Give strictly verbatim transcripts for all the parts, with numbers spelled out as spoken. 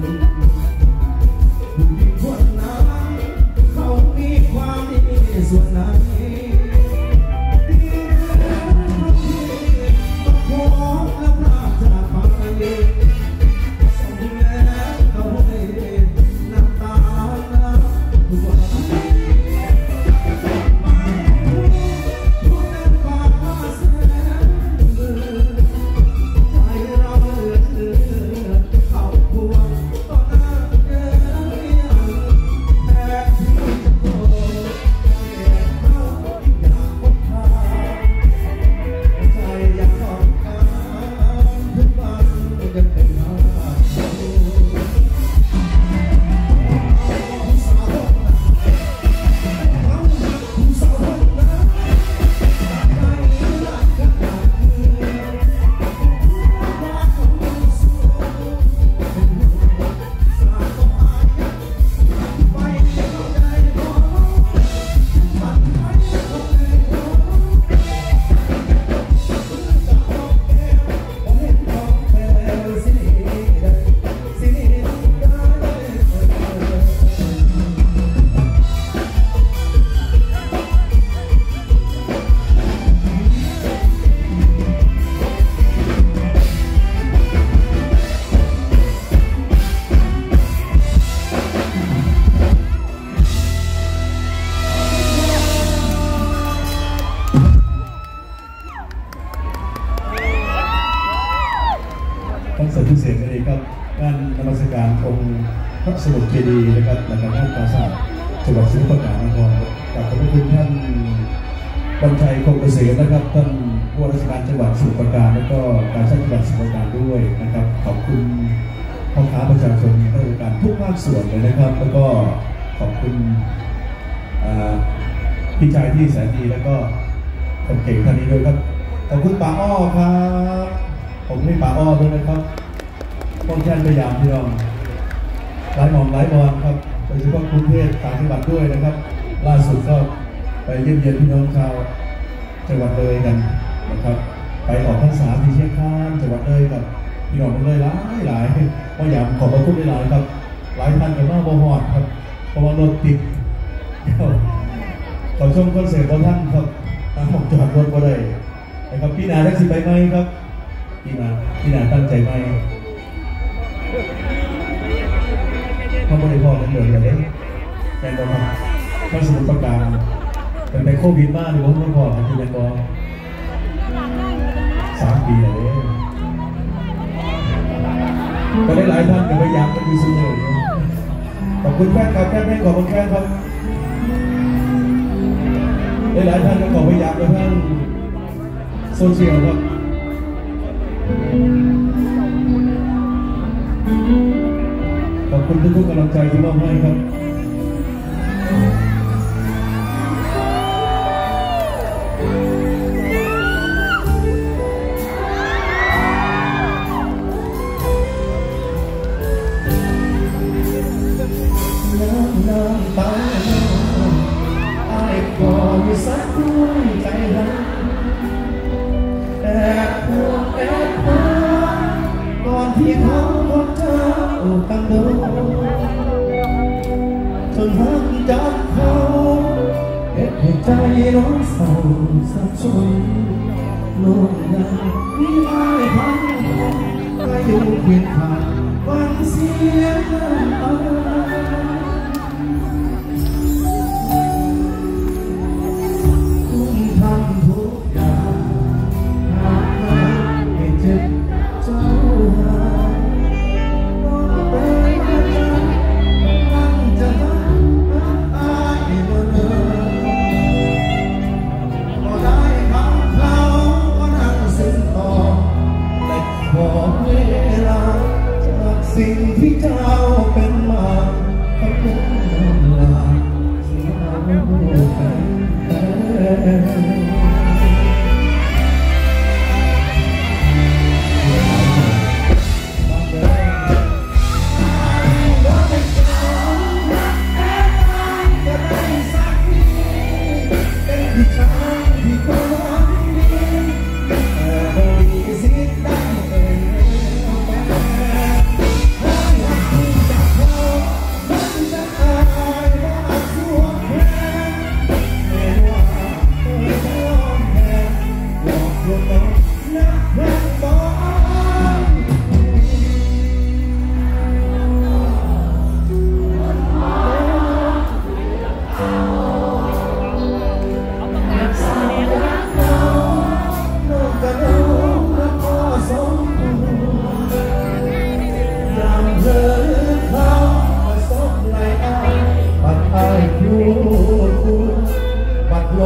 พิเศษกันเลยครับงานนมัสการองค์พระสมุทรเจดีย์นะครับหลังจากนั้นปราสาทจังหวัดสมุทรปราการนครกับขอบคุณท่านบรรชัยคงเกษมนะครับท่านผู้ว่าราชการจังหวัดสมุทรปราการและก็การจังหวัดสมุทรปราการด้วยนะครับขอบคุณพ่อค้าประชาชนข้าราชการทุกภาคส่วนเลยนะครับแล้วก็ขอบคุณพี่ชายที่แสนดีแล้วก็คนเก่งท่านนี้ด้วยครับขอบคุณป้าอ้อครับผมให้ป้าอ้อด้วยนะครับต้องแทนพยายามพี่น้องไล่มองไล่บอลครับโดยเฉพาะกรุงเทพต่างจังหวัดด้วยนะครับล่าสุดก็ไปเยี่ยมเยียนพี่น้องชาวจังหวัดเลยกันนะครับไปออกพรรษาที่เชียงคานจังหวัดเลยกับพี่น้องเลยหลายหลายพยายามขอบพระคุณหลายครับหลายท่านกับมาบ่หอดครับเพราะว่ารถติดขอชมคอนเสิร์ตของท่านครับผมจอดรถก็ได้นะครับพี่นาได้สิไปไหมครับพี่นาพี่นาตั้งใจไหมเขาไม่ได้พอกันเลยเลยแฟนบอลมาสมุทรปราการเป็นในโควิดมากเลยผมไม่พอกันที่แฟนบอลสามปีเลยก็ได้หลายท่านก็พยายามกันอยู่เสมอขอบคุณแฟนครับแฟนแม่ขอบคุณแฟนครับได้หลายท่านก็ขอพยายามกับท่านโซเชียลครับขอบคุณทุกๆกำลังใจที่มอบให้ครับน้ำน้ำตาไอ้ก่อนมีสักด้วยใจรักแต่พวกแอบพาก่อนที่เขาคนเจ้าตั้งโดจนหักจับเขาเอ็ดให้ใจร้อนเศร้าสับสนโลกนั้นมีไม่พันก็อยู่เพียงข้างฟังเสียงน้ำตาสิ่งที่เจ้าเป็นมาเขาเป็นลาที่เราเป็น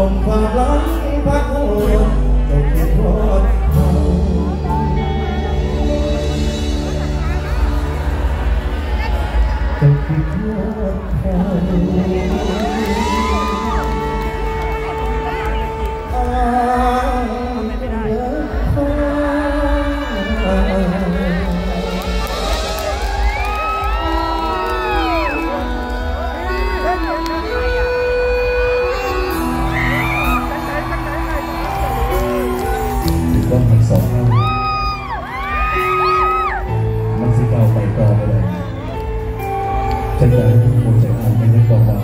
มความรักพักโหดจบที่โทษเขาจบที่โทษเขาว่ามันสองเท่ามันสิเก่าไปต่อไปเลยจะได้หมดใจอ่านไม่ได้บอกว่า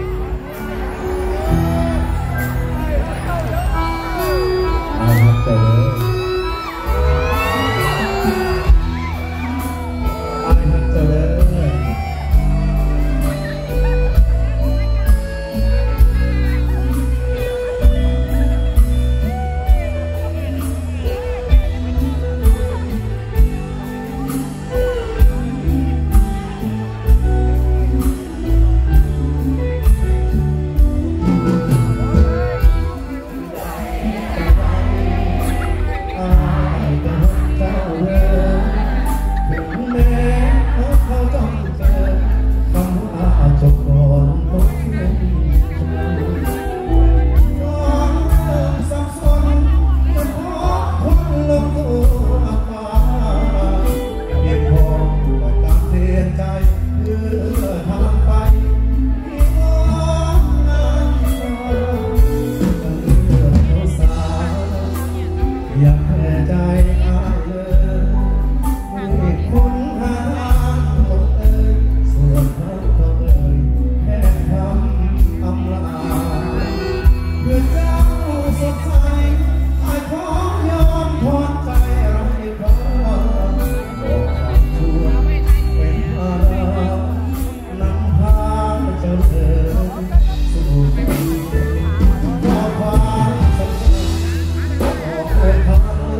อ่านเจออ่านเจออยากแพ้ใจอายเลยมีคนหาหมดเอ่ยส่วนเขาเขาเอ่ยแค่คำอำลาเพื่อเจ้าสดใสอายขอยอมทอดใจไร้ค่าบอกคำชั่วเป็นภาระนำพาเจ้าเดินสู่ความขอความสำคัญขอความ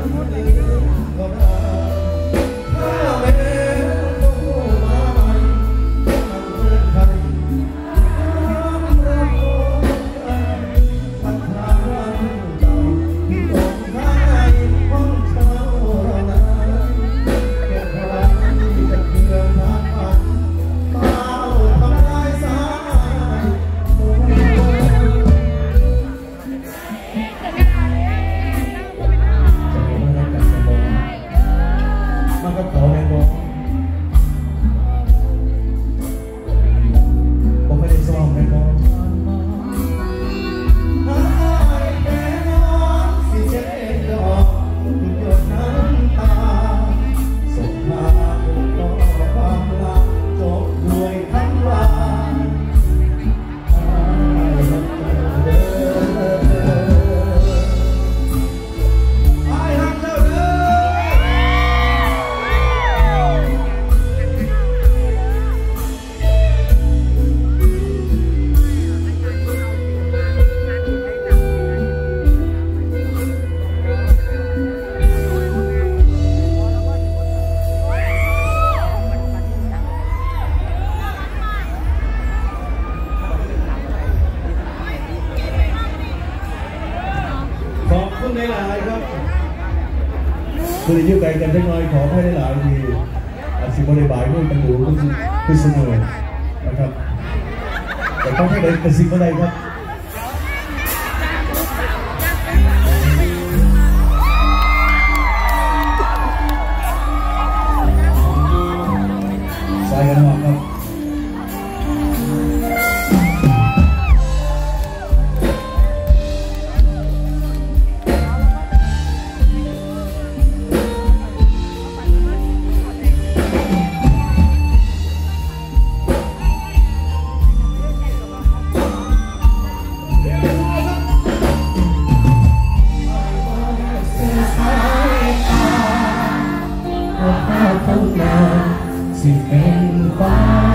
หลายๆครับคุณจะยืดใจกันได้น้อยขอให้ได้หลายทีสิบริบายด้วยกันดูคือเสมอนะครับแต่ต้องให้ได้กระซิบอะไรครับสายกันหอกครับสิเป็นฟ้า